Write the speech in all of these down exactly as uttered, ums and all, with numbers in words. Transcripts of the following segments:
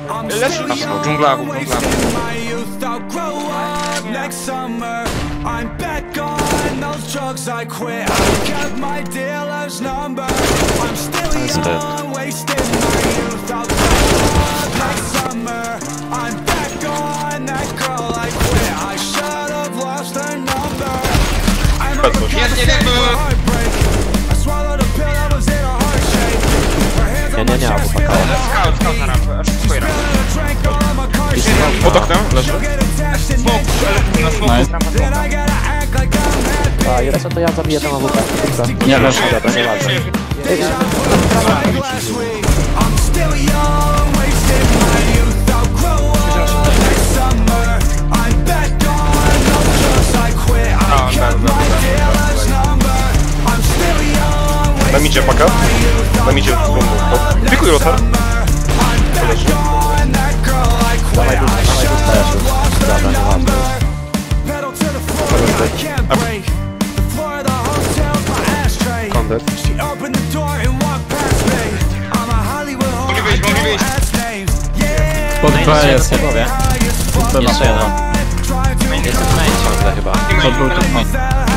Leży. Dżungla, dżungla. Next summer, I'm back on those drugs I quit. I got my dealer's number. I'm still young, wasting my youth. I'll grow up next summer. I'm back on that girl I quit. I should have lost her number. I'm overcompensating for heartbreak. I swallowed a pill that was in a heart shape. Her hands on my chest, feel like Scout, scout na rampę, aż swój ramp. a drink all of my car shape. Pod oknem leży. Smoke, na smoke jest rampa Then I smoka. gotta act like I'm happy. A, jest to ja zabiję tą awupę. Nie leży. Dobra, nie ważne. Last week, I'm still young, wasting my youth. I'll grow up next summer. I'm back on those drugs I quit. I got my dealer's number. I'm still young, Dam idzie paka. Dam idzie w bombu. Pikuj rotar. I'm back on that girl I quit. Dawaj, I dawaj, should dostajesz have już. lost Dobra, her nieważne. number. Pedal to the floor, I can't break. The floor of the hotel's my ashtray. Kondet. She opened the door and walked past me. I'm a Hollywood whore, Mogli I wyjść, mogli don't wyjść. ask names. Yeah, Pod B jest. Nie powiem. Jeszcze jeden. try to Jest w main ciągle chyba. To był ten pan.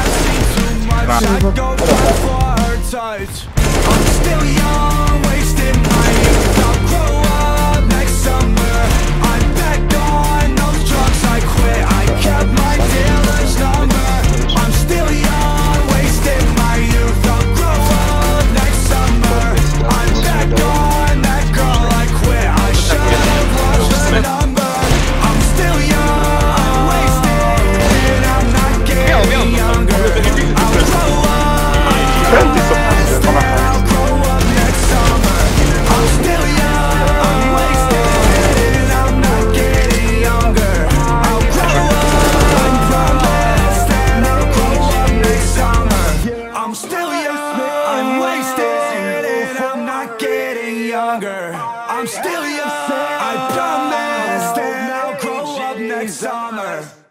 I go try for her touch. I'm still young, wasting my youth. I'll grow up next summer. I'm back on those drugs I quit. I kept my dealer's number. I'm still young, wasting my youth. I'll grow up next summer. I'm back on that girl I quit. I should have lost her number. I'm still young, I'm wasted. I'm not getting younger. I'll grow up. Pędy są puste. Ona I'll grow up next summer. I'm still young, I'm wasted. I'm not getting younger. I'll grow up, I promise that I'll grow up next summer. I'm still young, I'm wasted, and I'm not getting younger. I'm still young, I promise that I'll grow up next summer.